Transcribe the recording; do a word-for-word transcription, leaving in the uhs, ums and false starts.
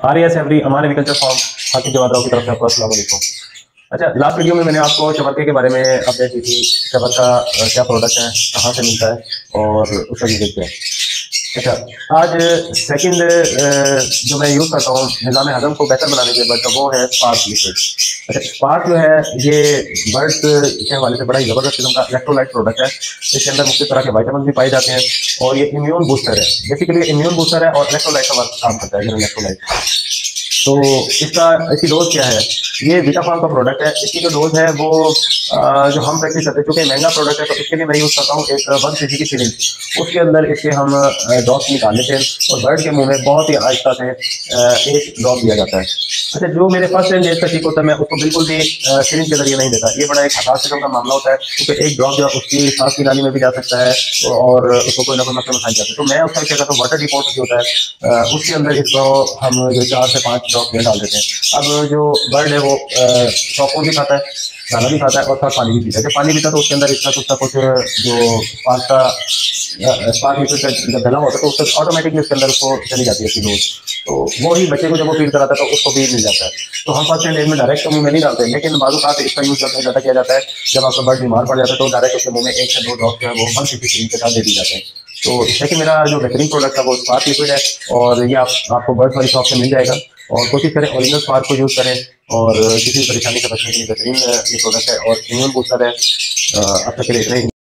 Are S every हमारे agriculture farm Hakim Jawad Rao की तरफ से आपको अस्सलाम वालेकुम। अच्छा, लास्ट वीडियो में मैंने आपको चबरके के बारे में अपडेट दी थी। चबरका अ, क्या प्रोडक्ट है, कहाँ से मिलता है और उसका यूजेज क्या है। अच्छा, आज सेकंड जो मैं यूज़ करता हूँ निज़ाम हज़म को बेहतर बनाने के बाद वो है स्पार्क लिक्विड। अच्छा, स्पार्क जो है ये बर्ड्स के हवाले से बड़ा ही ज़बरदस्त किस्म का इलेक्ट्रोलाइट प्रोडक्ट है। इसके अंदर मुख्य तरह के वाइटामिन भी पाए जाते हैं और ये इम्यून बूस्टर है। बेसिकली इम्यून बूस्टर है और इलेक्ट्रोलाइट का वर्क काम करता है, इलेक्ट्रोलाइट। तो इसका इसकी डोज क्या है? ये विटाफार्म का प्रोडक्ट है। इसकी जो डोज है वो अ, जो हम प्रैक्टिस करते हैं, चूंकि महंगा प्रोडक्ट है तो इसके लिए मैं यूज़ करता हूँ एक वन के जी की सिरिंज। उसके अंदर इसके हम ड्रॉप निकाल लेते हैं और बर्ड के मुंह में बहुत ही आहिस्ता से अ, एक ड्रॉप दिया जाता है। अच्छा, जो मेरे फर्स्ट टाइम का ठीक होता है मैं उसको बिल्कुल भी सिरिंज के जरिए नहीं देता। ये बड़ा एक हसास किस्म का मामला होता है क्योंकि एक ड्रॉप जो है उसकी सांस की नाली में भी जा सकता है और उसको कोई ना कोई मसला उठाई जाता है। तो मैं उसका क्या करता हूँ, वाटर डिपोट जो होता है अ, उसके अंदर इसको हम जो चार से पाँच ड्रॉप में डाल देते हैं। अब जो बर्ड है वो चौकों भी खाता है, दाना भी खाता है और साथ पानी भी पीता है। जब पानी पीता है तो उसके अंदर इसका कुछ ना कुछ जो स्पार्क का स्पार्क लिक्विड का जब डला होता है तो उससे ऑटोमेटिकली उसके अंदर उसको चली जाती है उसकी डोज। तो वो ही बच्चे को जब वो फीड कराता है तो उसको भी मिल जाता है। तो हम फर्स्ट एंड में डायरेक्ट मुंह में नहीं डालते, लेकिन बाजू का इसका यूज करते ज़्यादा किया जाता है। जब आपका बर्ड बीमार पड़ जाता है तो डायरेक्ट उसके मुंह में एक से दो ड्रॉप जो है वो वन फिफ्टी क्रीम के साथ दे दी जाते हैं। तो देखिए, मेरा जो बेहतरीन प्रोडक्ट है वो स्पार्क लिक्विड है और ये आप, आपको बर्ड वाली शॉप से मिल जाएगा। और कोशिश करें ओरिजिनल स्पार्क को यूज़ करें और किसी भी परेशानी से बचने के लिए बेहतरीन ये प्रोडक्ट है और इम्यून बूस्टर है। अ, अब तक के लिए इतना ही।